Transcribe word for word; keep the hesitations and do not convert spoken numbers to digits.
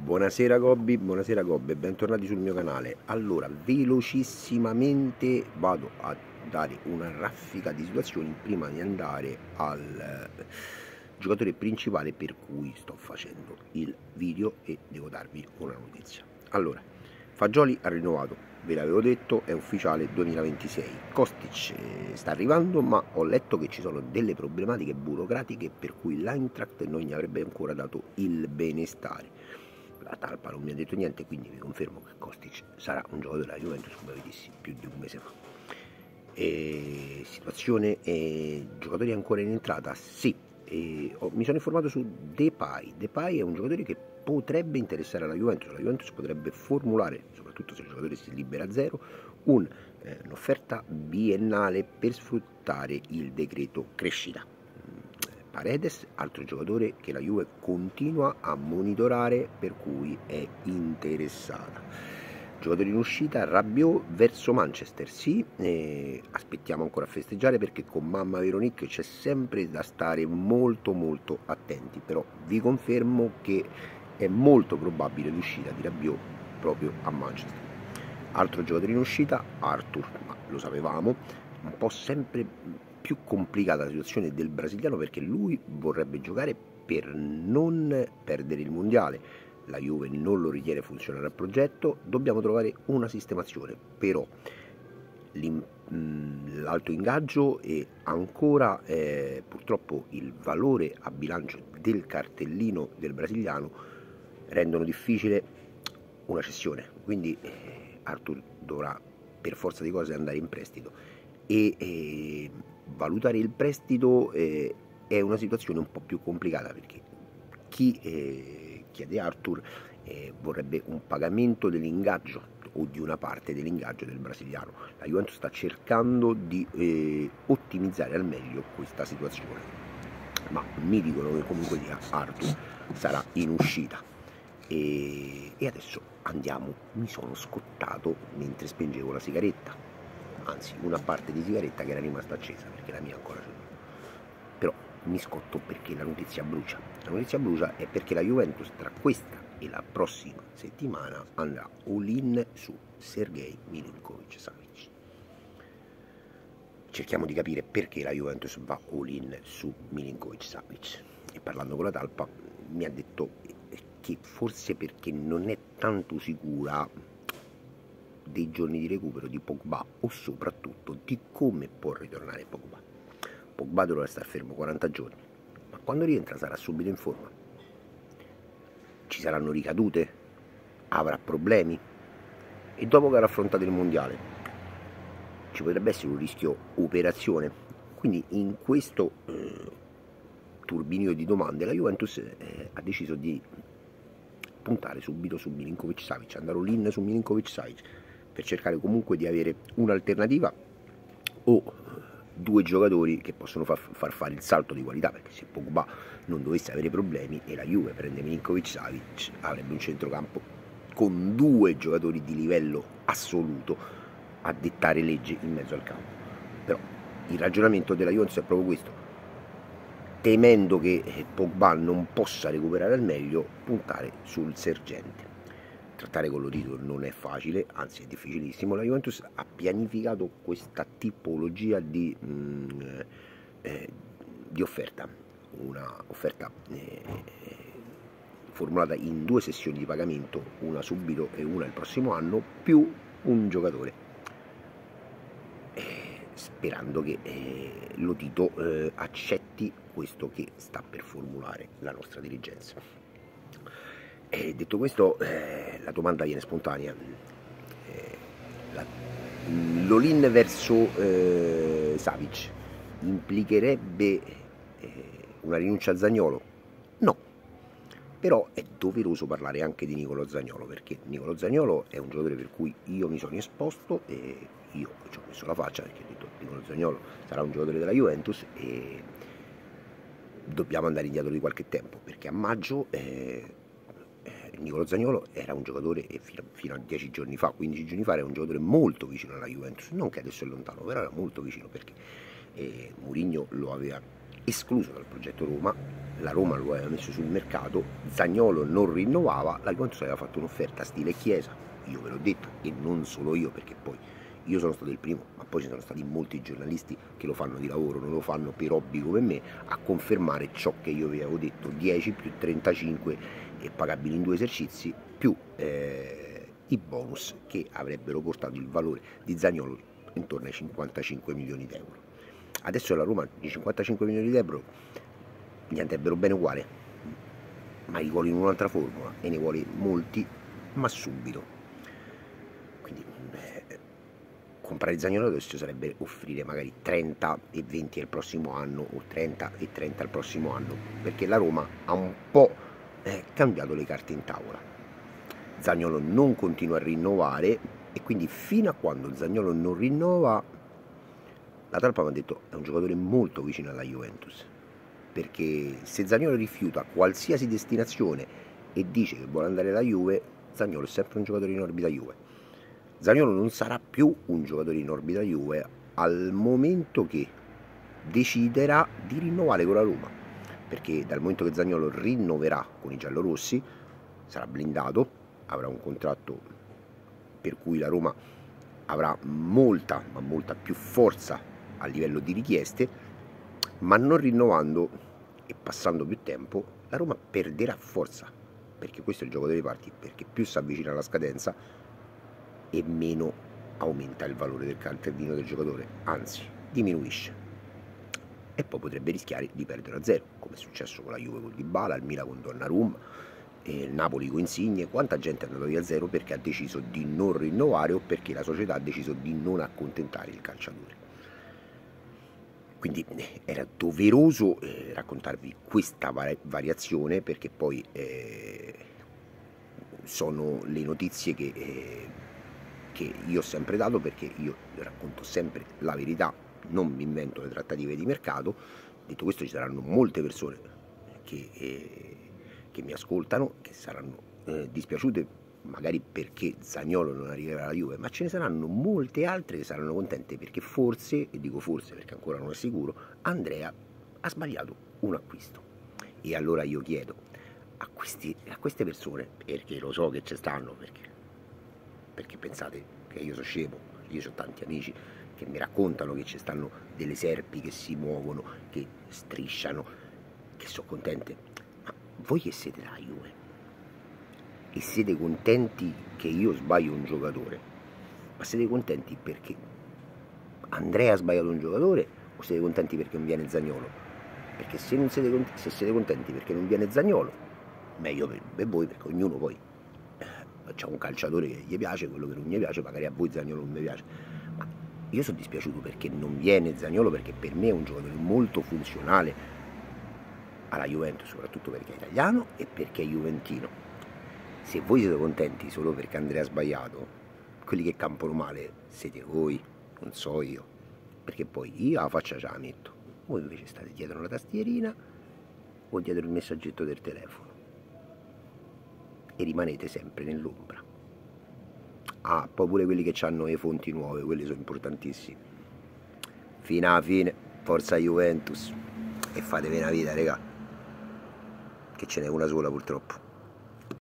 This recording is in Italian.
Buonasera Gobbi, buonasera Gobbe, bentornati sul mio canale. Allora, velocissimamente vado a dare una raffica di situazioni prima di andare al eh, giocatore principale per cui sto facendo il video e devo darvi una notizia. Allora, Fagioli ha rinnovato, ve l'avevo detto, è ufficiale duemilaventisei. Kostic eh, sta arrivando, ma ho letto che ci sono delle problematiche burocratiche per cui l'Eintracht non gli avrebbe ancora dato il benestare. La talpa non mi ha detto niente, quindi vi confermo che Kostic sarà un giocatore della Juventus, come vi dissi più di un mese fa. E situazione eh, giocatori ancora in entrata? Sì. E ho, mi sono informato su Depay. Depay è un giocatore che potrebbe interessare alla Juventus. La Juventus potrebbe formulare, soprattutto se il giocatore si libera a zero, un, eh, un'offerta biennale per sfruttare il decreto crescita. Paredes, altro giocatore che la Juve continua a monitorare, per cui è interessata. Giocatore in uscita, Rabiot verso Manchester, sì, eh, aspettiamo ancora a festeggiare perché con mamma Veronique c'è sempre da stare molto molto attenti, però vi confermo che è molto probabile l'uscita di Rabiot proprio a Manchester. Altro giocatore in uscita, Arthur, ma lo sapevamo, un po' sempre più complicata la situazione del brasiliano perché lui vorrebbe giocare per non perdere il mondiale. La Juve non lo ritiene funzionare al progetto, dobbiamo trovare una sistemazione, però l'alto ingaggio e ancora eh, purtroppo il valore a bilancio del cartellino del brasiliano rendono difficile una cessione, quindi eh, Arthur dovrà per forza di cose andare in prestito e eh, valutare il prestito eh, è una situazione un po' più complicata perché chi eh, chiede Arthur eh, vorrebbe un pagamento dell'ingaggio o di una parte dell'ingaggio del brasiliano. La Juventus sta cercando di eh, ottimizzare al meglio questa situazione, ma mi dicono che comunque sia Arthur sarà in uscita. E, e adesso andiamo, mi sono scottato mentre spengevo la sigaretta, anzi una parte di sigaretta che era rimasta accesa perché la mia ancora c'è, però mi scotto perché la notizia brucia. La notizia brucia è perché la Juventus tra questa e la prossima settimana andrà all-in su Sergej Milinkovic-Savic. Cerchiamo di capire perché la Juventus va all-in su Milinkovic-Savic, e parlando con la talpa mi ha detto che forse perché non è tanto sicura dei giorni di recupero di Pogba o soprattutto di come può ritornare Pogba. Pogba dovrà stare fermo quaranta giorni, ma quando rientra sarà subito in forma. Ci saranno ricadute? Avrà problemi? E dopo che avrà affrontato il mondiale ci potrebbe essere un rischio operazione. Quindi in questo eh, turbinio di domande la Juventus eh, ha deciso di puntare subito su Milinkovic-Savic, andare all-in su Milinkovic-Savic per cercare comunque di avere un'alternativa o due giocatori che possono far, far fare il salto di qualità, perché se Pogba non dovesse avere problemi e la Juve prende Milinkovic-Savic avrebbe un centrocampo con due giocatori di livello assoluto a dettare legge in mezzo al campo. Però il ragionamento della Juventus è proprio questo: temendo che Pogba non possa recuperare al meglio, puntare sul sergente. Trattare con Lotito non è facile, anzi è difficilissimo. La Juventus ha pianificato questa tipologia di, mh, eh, di offerta, una offerta eh, formulata in due sessioni di pagamento, una subito e una il prossimo anno, più un giocatore, eh, sperando che eh, Lotito eh, accetti questo che sta per formulare la nostra dirigenza. E detto questo, eh, la domanda viene spontanea. Eh, l'all-in verso eh, Savic implicherebbe eh, una rinuncia a Zaniolo? No, però è doveroso parlare anche di Nicolo Zaniolo, perché Nicolo Zaniolo è un giocatore per cui io mi sono esposto e io ci ho messo la faccia perché ho detto Nicolo Zaniolo sarà un giocatore della Juventus e dobbiamo andare indietro di qualche tempo, perché a maggio eh, eh, Nicolo Zaniolo era un giocatore, e fino, fino a dieci giorni fa, quindici giorni fa, era un giocatore molto vicino alla Juventus, non che adesso è lontano, però era molto vicino perché eh, Mourinho lo aveva escluso dal progetto Roma, la Roma lo aveva messo sul mercato, Zaniolo non rinnovava, la Juventus aveva fatto un'offerta stile Chiesa, io ve l'ho detto, e non solo io, perché poi io sono stato il primo, ma poi ci sono stati molti giornalisti che lo fanno di lavoro, non lo fanno per hobby come me, a confermare ciò che io vi avevo detto, dieci più trentacinque e pagabili in due esercizi, più eh, i bonus che avrebbero portato il valore di Zaniolo intorno ai cinquantacinque milioni di euro. Adesso la Roma di cinquantacinque milioni di euro gli andrebbero bene uguale, ma li vuole in un'altra formula e ne vuole molti, ma subito. Quindi eh, comprare Zaniolo adesso sarebbe offrire magari trenta e venti al prossimo anno o trenta e trenta al prossimo anno, perché la Roma ha un po' eh, cambiato le carte in tavola. Zaniolo non continua a rinnovare e quindi fino a quando Zaniolo non rinnova, la talpa mi ha detto è un giocatore molto vicino alla Juventus, perché se Zaniolo rifiuta qualsiasi destinazione e dice che vuole andare alla Juve, Zaniolo è sempre un giocatore in orbita Juve. Zaniolo non sarà più un giocatore in orbita Juve al momento che deciderà di rinnovare con la Roma, perché dal momento che Zaniolo rinnoverà con i giallorossi sarà blindato, avrà un contratto per cui la Roma avrà molta, ma molta più forza a livello di richieste, ma non rinnovando e passando più tempo la Roma perderà forza, perché questo è il gioco delle parti, perché più si avvicina alla scadenza e meno aumenta il valore del cartellino del giocatore, anzi diminuisce, e poi potrebbe rischiare di perdere a zero, come è successo con la Juve con Dybala, il Milan con Donnarumma, il Napoli con Insigne. Quanta gente è andata via a zero perché ha deciso di non rinnovare o perché la società ha deciso di non accontentare il calciatore. Quindi era doveroso eh, raccontarvi questa variazione, perché poi eh, sono le notizie che, eh, che io ho sempre dato, perché io racconto sempre la verità, non mi invento le trattative di mercato. Detto questo, ci saranno molte persone che, eh, che mi ascoltano, che saranno eh, dispiaciute magari perché Zaniolo non arriverà alla Juve, ma ce ne saranno molte altre che saranno contente perché forse, e dico forse perché ancora non è sicuro, Andrea ha sbagliato un acquisto. E allora io chiedo a, questi, a queste persone, perché lo so che ci stanno, perché, perché pensate che io sono scemo, io ho tanti amici che mi raccontano che ci stanno delle serpi che si muovono, che strisciano, che sono contente, ma voi che siete la Juve e siete contenti che io sbaglio un giocatore, ma siete contenti perché Andrea ha sbagliato un giocatore o siete contenti perché non viene Zaniolo? Perché se, non siete, contenti, se siete contenti perché non viene Zaniolo, meglio per, per voi, perché ognuno poi eh, c'ha un calciatore che gli piace, quello che non gli piace, magari a voi Zaniolo non mi piace, ma io sono dispiaciuto perché non viene Zaniolo, perché per me è un giocatore molto funzionale alla Juventus, soprattutto perché è italiano e perché è juventino. Se voi siete contenti solo perché Andrea ha sbagliato, quelli che campano male siete voi, non so io, perché poi io la faccia ce la metto, voi invece state dietro la tastierina o dietro il messaggetto del telefono e rimanete sempre nell'ombra. Ah, poi pure quelli che hanno le fonti nuove, quelli sono importantissimi. Fino alla fine, forza Juventus, e fatevi una vita, raga, che ce n'è una sola purtroppo.